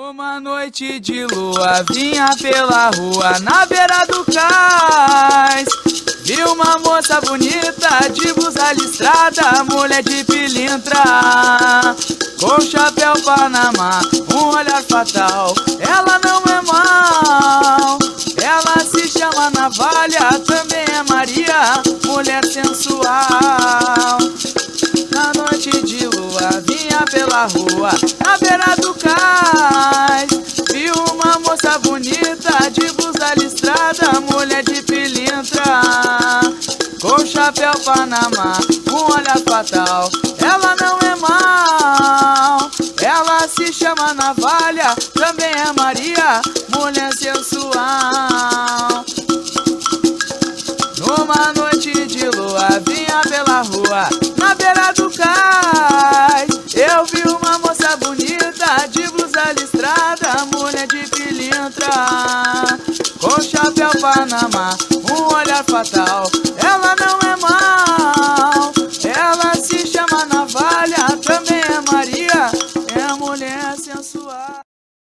Numa noite de lua, vinha pela rua, na beira do cais. Vi uma moça bonita, de blusa listrada, mulher de pilintra, com chapéu Panamá, um olhar fatal. Ela não é mal, ela se chama Navalha, também é Maria, mulher sensual. Na noite de lua, vinha pela rua, na beira do cais. Vi uma moça bonita, de blusa listrada, mulher de pilintra, com chapéu Panamá, um olhar fatal. Ela não é mal, ela se chama Navalha, também é Maria, mulher sensual. Numa noite de lua, vinha pela rua, na beira do cais. Eu vi uma moça bonita, de blusa listrada, mulher de pilintra, com chapéu Panamá, um olhar fatal. Ela não é mal, ela se chama Navalha, também é Maria, é mulher sensual.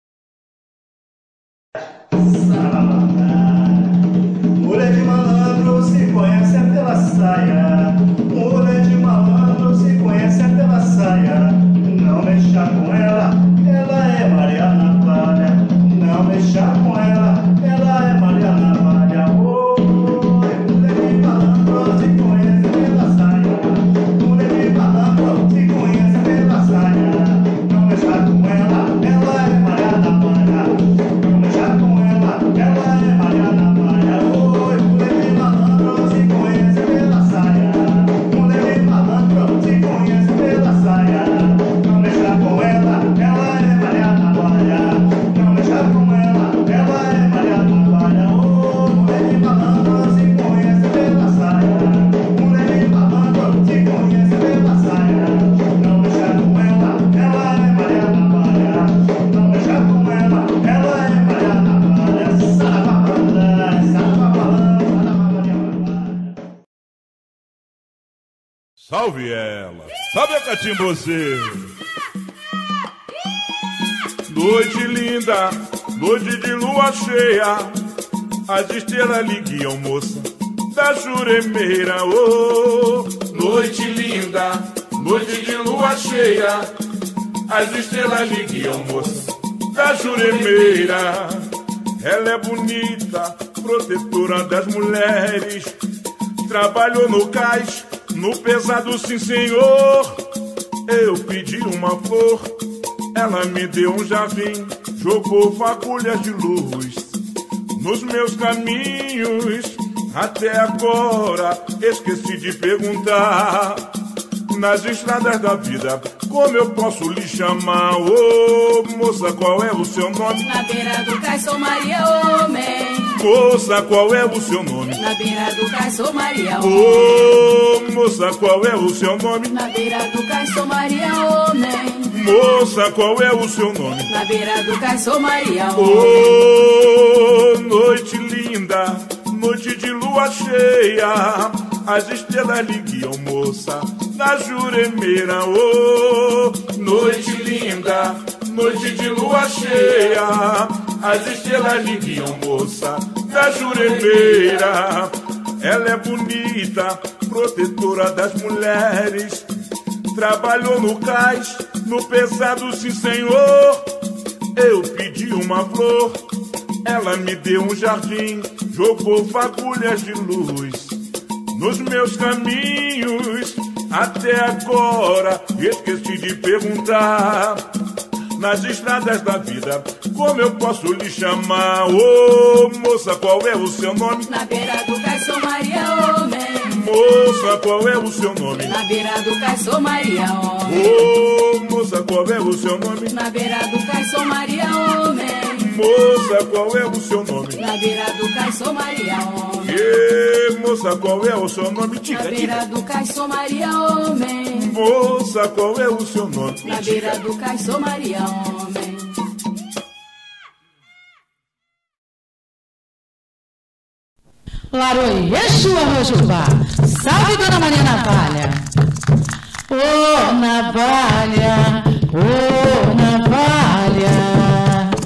Mulher de malandro se conhece pela saia. Mulher de malandro se conhece pela saia. Não mexa com ela, ela é Maria Navalha. Não mexa com ela, ela é Maria Navalha. Oh, mulher de malandro se conhece pela saia. Mulher de malandro se conhece pela saia. Não mexa com ela, ela é Maria Navalha. Não mexa com ela, ela é Maria Navalha. Oh, mulher de malandro se conhece pela saia. Mulher de malandro se conhece pela saia. Não mexa com ela, ela é Maria Navalha. Não mexa com ela, ela é Maria Navalha. Oh, mulher de malandro se conhece pela saia. Mulher de malandro se conhece pela saia. Não mexa com ela, ela é Maria Navalha. Não mexa com ela, ela é Maria Navalha. Saravabanda, saravabanda, Salve ela, salve a Catimbocê. Noite linda, noite de lua cheia, as estrelas lhe guiam, moça da Juremeira. Oh, noite linda, noite de lua cheia, as estrelas lhe guiam, moça da Juremeira. Ela é bonita, protetora das mulheres, trabalhou no cais, no pesado, sim senhor. Eu pedi uma flor, ela me deu um jardim, jogou fagulhas de luz nos meus caminhos. Até agora esqueci de perguntar, nas estradas da vida, como eu posso lhe chamar? Ô, moça, qual é o seu nome? Na beira do cais sou Maria, homem. Moça, qual é o seu nome? Na beira do cais sou Maria, homem. Ô, moça, qual é o seu nome? Na beira do cais sou Maria, homem. Moça, qual é o seu nome? Na beira do cais sou Maria, homem. Ô, noite linda, noite de lua cheia, as estrelas lhe guiam, moça da Juremeira. Oh, noite linda, noite de lua cheia, as estrelas lhe guiam, moça da Juremeira. Ela é bonita, protetora das mulheres, trabalhou no cais, no pesado, sim senhor. Eu pedi uma flor, ela me deu um jardim, jogou fagulhas de luz nos meus caminhos. Até agora esqueci de perguntar, nas estradas da vida, como eu posso lhe chamar? Ô, moça, qual é o seu nome? Na beira do cais sou Maria, homem. Moça, qual é o seu nome? Na beira do cais sou Maria, homem. Ô, moça, qual é o seu nome? Na beira do cais sou Maria, homem. Moça, qual é o seu nome? Na beira do cais sou Maria, homem. E, moça, qual é o seu nome? Diga, Na beira do cais sou Maria, homem. Moça, qual é o seu nome? Na beira do cais sou Maria, homem. Laroie, Exua, Rojubá, salve Dona Maria Navalha. Ô, Navalha, ô, Navalha.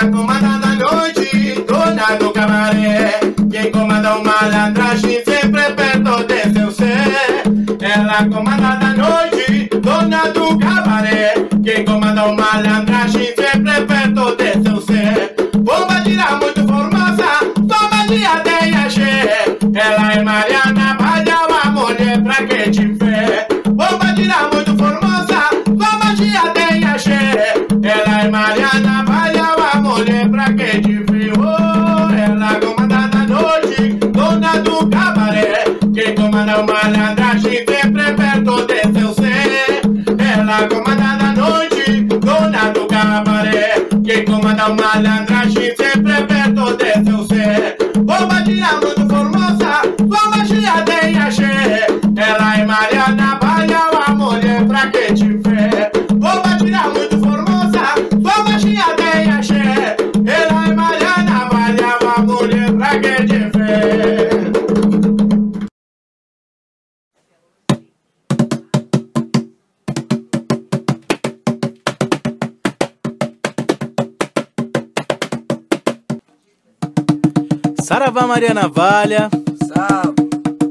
comanda da noite, dona do cabaré. Quem comanda o malandragem sempre perto de seu ser. Ela comanda da noite, dona do cabaré. Quem comanda o malandragem sempre perto de seu ser. Bomba tira muito formosa, toma dia de axé. Ela é Mariana Valha, uma mulher pra quem te fé. Bomba tira muito formosa, toma dia de axé. Ela é Mariana Valha, uma mulher pra quem te fé. Oh, ela comanda da noite, dona do cabaré. Quem comanda o malandragem sempre perto de seu ser. Ela comanda da noite, dona do cabaré. Quem comanda o malandragem sempre perto de seu ser. Bomba tira muito formosa, bomba cheia de axé. Ela é Mariana Valha, uma mulher pra quem te fé. Bomba tira muito formosa, bomba cheia de axé. Ela é Mariana Valha, uma mulher pra quem te fé. Saravá Mariana Valha, Salve.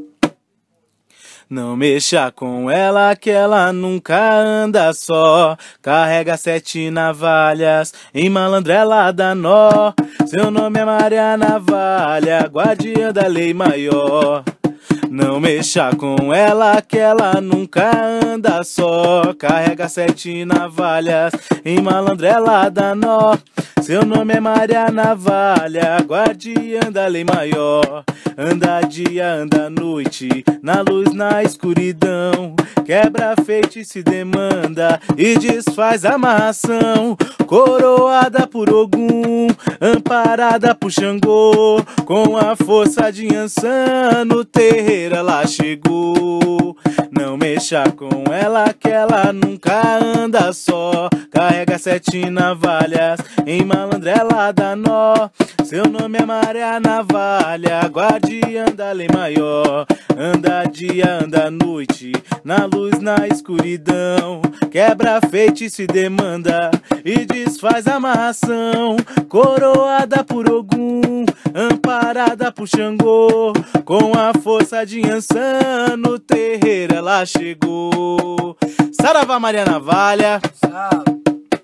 não mexa com ela que ela nunca anda só. Carrega 7 navalhas, em malandro ela dá nó. Seu nome é Mariana Valha, guardiã da lei maior. Não mexa com ela que ela nunca anda só. Carrega 7 navalhas, em malandro ela dá nó. Seu nome é Mariana Valha, guardiã da lei maior. Anda dia, anda noite, na luz, na escuridão. Quebra feitiço e demanda e desfaz amarração. Coroada por Ogum, amparada por Xangô. Com a força de Yansan, no terreiro ela chegou. Não mexa com ela que ela nunca anda só. Carrega 7 navalhas, em malandro ela dá nó. Seu nome é Mariana Valha, guardiã da lei maior. Anda dia, anda noite, na luz, na escuridão. Quebra feitiço e demanda e desfaz amarração. Coroada por Ogum, amparada por Xangô. Com a força de Yansan, no terreiro ela chegou. Saravá Mariana Valha, Salve.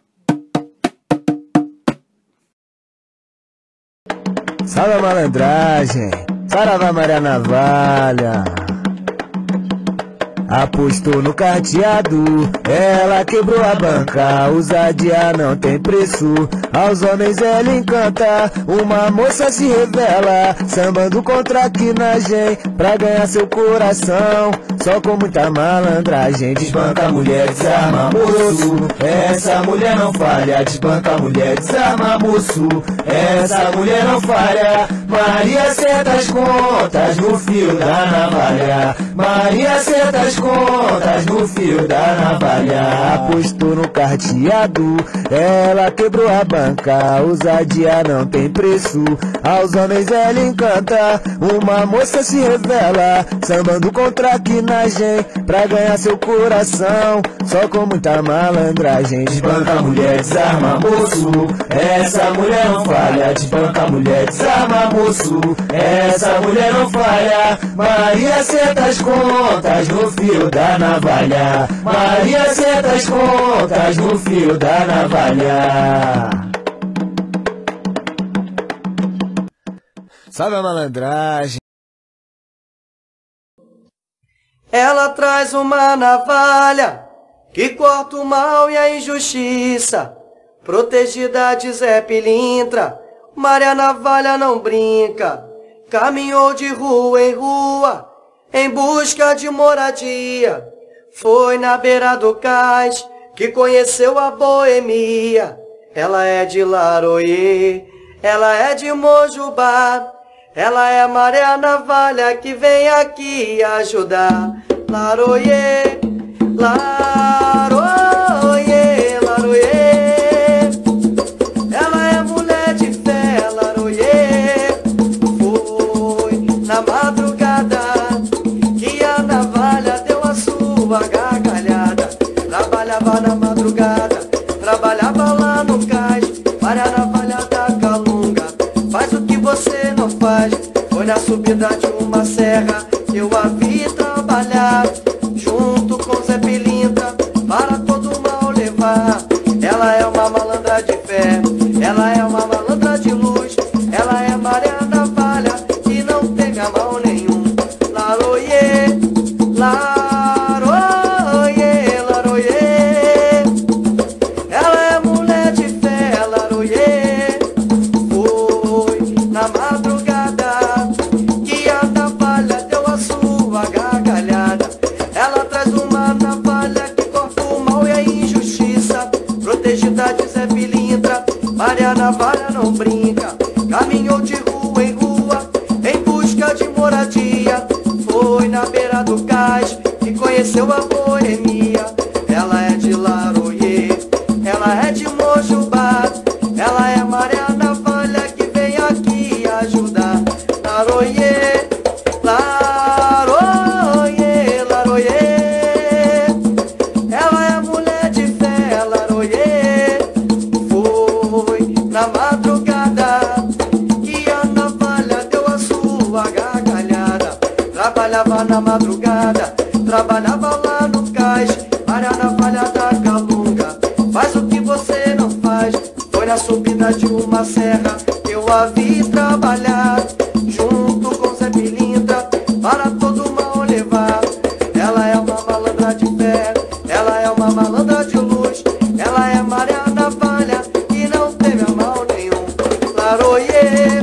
Salve a malandragem, Saravá Mariana Valha. Apostou no carteado, ela quebrou a banca. Ousadia não tem preço, aos homens ela encanta. Uma moça se revela, sambando contra a quinagem, pra ganhar seu coração, só com muita malandragem. Desbanca a mulher, desarma moço, essa mulher não falha. Desbanca a mulher, desarma moço, essa mulher não falha. Maria acerta as contas no fio da navalha. Maria acerta as contas no fio da navalha. Apostou no carteado, ela quebrou a banca. Ousadia não tem preço, aos homens ela encanta. Uma moça se revela, sambando contra a quinagem, pra ganhar seu coração, só com muita malandragem. Desbanca a mulher, desarma moço, essa mulher não falha. Desbanca a mulher, desarma moço, essa mulher não falha. Maria acerta as contas no fio da navalha. Maria acerta as contas no fio da navalha. Salve a malandragem. Ela traz uma navalha que corta o mal e a injustiça. Protegida de Zé Pilintra, Mariana Valha não brinca. Caminhou de rua em rua em busca de moradia. Foi na beira do cais que conheceu a boemia. Ela é de Laroyê, ela é de Mojubá. Ela é Mariana Valha que vem aqui ajudar. Laroyê, Laroyê, Laroyê. Ela é mulher de fé, Laroyê. Foi na madrugada que a navalha deu a sua gargalhada. Trabalhava na madrugada, trabalhava lá no cais. Mariana Valha da Foi na subida de uma serra que eu a vi trabalhar, junto com Zé Pilintra, para todo mal levar. Ela é uma malandra de fé, ela é uma malandra de luz, ela é Maria Navalha, que não teme a mal nenhum. Laroie, laroie, laroie. Ela é mulher de fé, laroie. Foi na madrugada que a navalha deu a sua gargalhada. Ela traz uma navalha que corta o mal e a injustiça, protegida de Zé Pilintra. Maria Navalha não brinca, caminhou de rua em rua em busca de moradia. Foi na beira do cais que conheceu a boemia. Ela é de Laroie, ela é de Mojubá, ela é Maria Navalha que vem aqui ajudar. Laroie, laroie, laroie. Ela é mulher de fé, laroie. Foi na madrugada que a navalha deu a sua gargalhada. Trabalhava na madrugada, trabalhava lá no cais. Maria Navalha da Calunga, faz o que você não faz. Foi na subida de uma serra que eu a vi trabalhar, junto com Zé Pilintra, para todo mal levar. Ela é uma malandra de fé, ela é uma malandra de luz, ela é Maria Navalha, que não teme a mal nenhum. Laroie,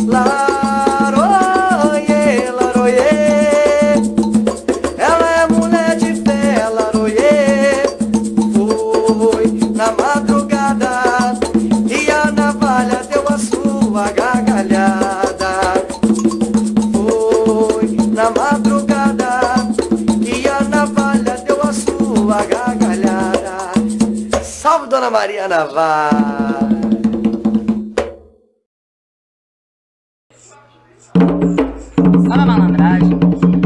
laroie, laroie. Ela é mulher de fé, laroie. Foi na madrugada e a navalha deu a sua gargalhada. Foi na madrugada e a navalha deu a sua gargalhada. Salve Dona Maria Navalha! Sabe a malandragem?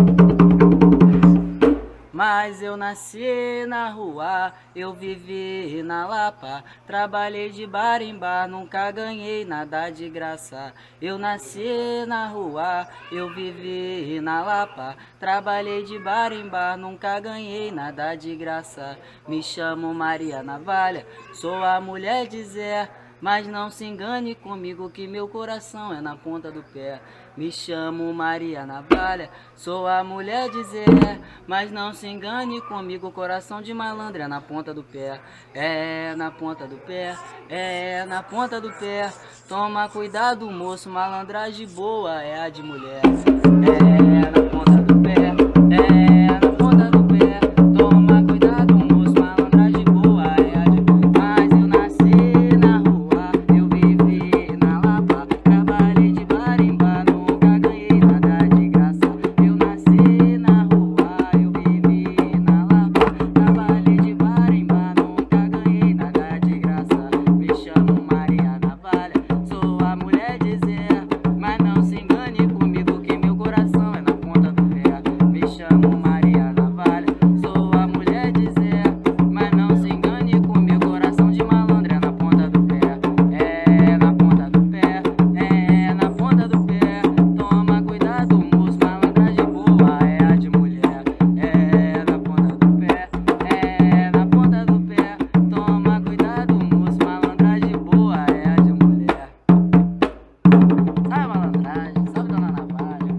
Mas eu nasci na rua, eu vivi na Lapa, trabalhei de bar em bar, nunca ganhei nada de graça. Eu nasci na rua, eu vivi na Lapa, trabalhei de bar em bar, nunca ganhei nada de graça. Me chamo Maria Navalha, sou a mulher de Zé, mas não se engane comigo que meu coração é na ponta do pé. Me chamo Maria Navalha, sou a mulher de Zé, mas não se engane comigo, coração de malandra é na ponta do pé. É na ponta do pé, é na ponta do pé. Toma cuidado, moço, malandragem boa é a de mulher. É na ponta do pé, é na ponta do pé. Toma cuidado, moço, malandragem boa é a de mulher. Mas eu nasci na rua, eu vivi na Lapa, trabalhei de bar em bar, nunca ganhei nada de graça. Eu nasci na rua, eu vivi na Lapa, trabalhei de bar em bar, nunca ganhei nada de graça. Me chamo Maria Navalha, sou a mulher de Zé, mas não se engane comigo que meu coração é na ponta do pé. Me chamo Maria Navalha, sou a mulher de Zé, mas não se engane comigo, coração de malandra é na ponta do pé. É na ponta do pé, é na ponta do pé. Toma cuidado, moço, malandragem boa é a de mulher. É na ponta do pé, é na ponta do pé. Toma cuidado, moço, malandragem boa é a de mulher. Sabe a malandragem? Sabe Dona Navalha?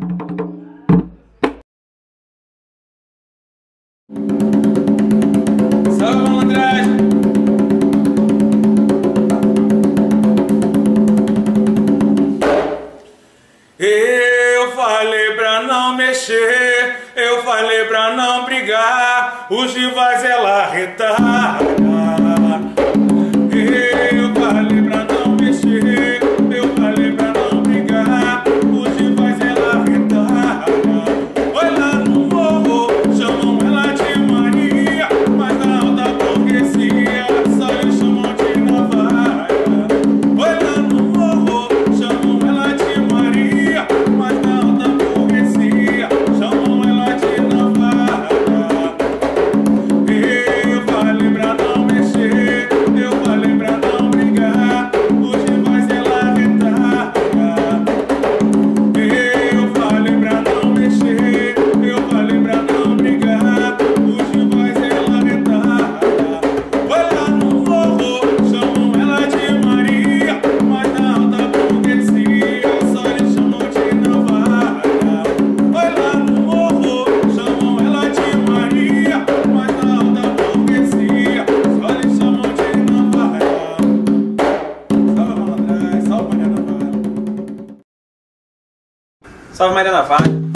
Sabe a malandragem? Eu falei pra não mexer, eu falei pra não brigar, os rivais ela retarda. Eu falei pra não mexer, eu falei pra não brigar, os rivais ela retarda. Olha no morro, chamam ela de Maria, mas na alta burguesia só lhe chamam de Navalha. Olha no morro, chamam ela de Maria, mas na alta burguesia chamam ela de Navalha. Eu falei pra não Salve Maria Navalha.